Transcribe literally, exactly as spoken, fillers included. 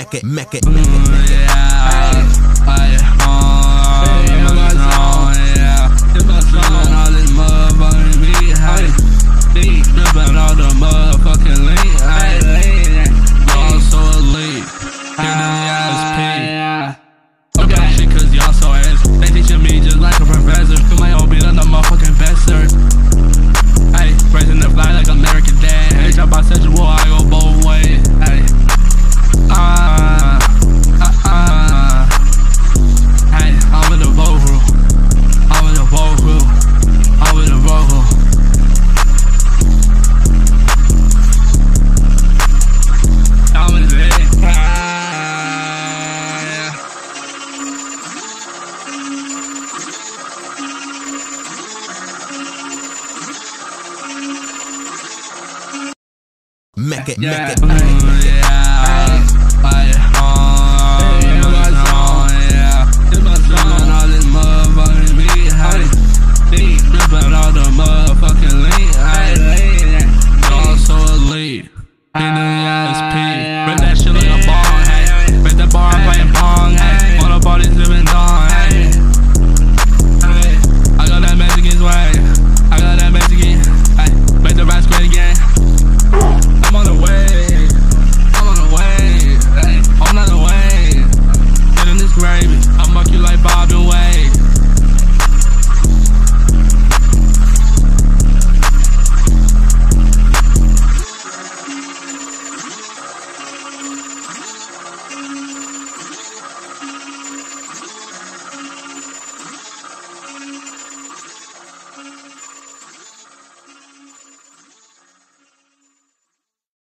Make it, make it, make it, make it. All this motherfucking beat, hey, beat, dripping all the motherfucking lean, hey, y'all so elite, get in the ass peak. Okay, shit, cause y'all so ass. They teaching me just like a professor. Feel my own beat on the motherfucking best, sir. Hey, raising the fly like American Dad. Hey, talk about sexual, I go both ways. Hey, ah, ah, ah. Hey, I'm in the vocal. I'm in the vocal. I'm in the vocal. I'm in the bed. Make it, Yeah, make it, make it, make it.